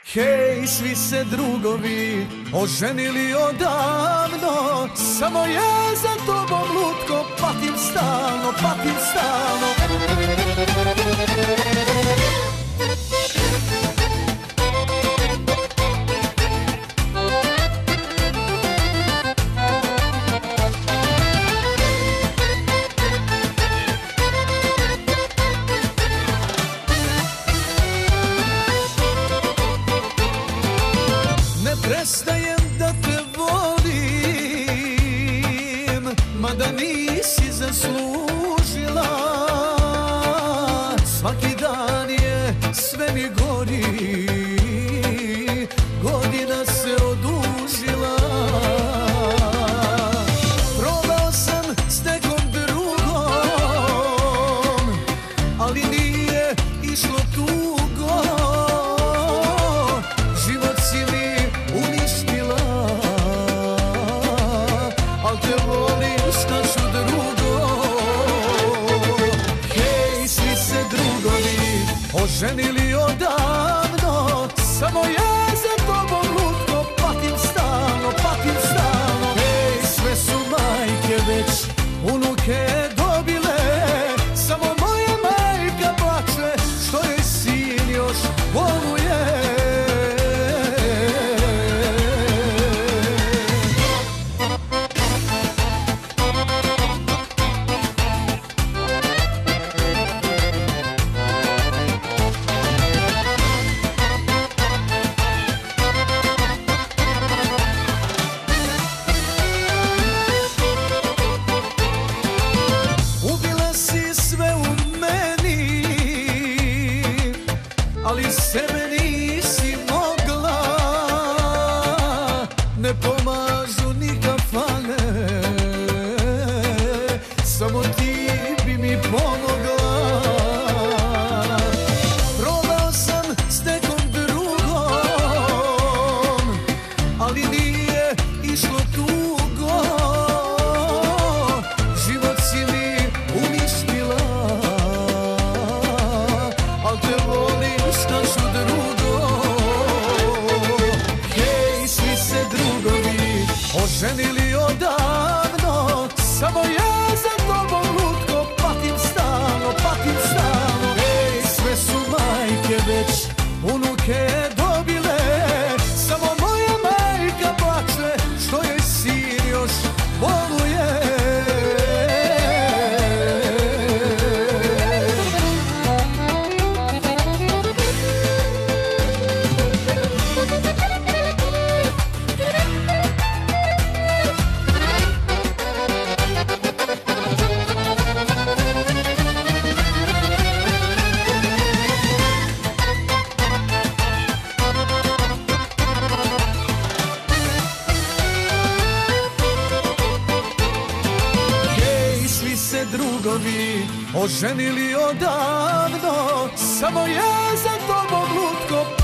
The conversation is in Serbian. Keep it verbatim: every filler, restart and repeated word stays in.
Hej, svi se drugovi oženili odavno, samo ja za tobom lutko patim stalno, patim stalno. Prestajem da te volim, mada nisi zaslužila. Svaki dan je sve mi gori, godina se odužila. Probao sam s nekom drugom, ali nije išlo tugo. Život si mi uništila, al te volim šta ću drugo. Hej, svi se drugovi oženili odavno, samo ja za tobom lutko patim stalno, patim stalno. Hej, sve su majke već unuke dobile, samo moja majka plače što joj sin još boluje. Ali sebe nisi mogla, ne pomažu ni kafane, samo ti bi mi pomogla. Probao sam s nekom drugom, ali nije išlo tugo. Život si mi uništila, al te volim šta ću drugo. Hej, svi se drugovi oženili odavno, samo ja za tobom lutko patim stalno, patim stalno. Hej, sve su majke već unuke dobile, samo moja majka plače što joj sin još boluje. Drugovi oženili odavno, samo ja za tobom lutko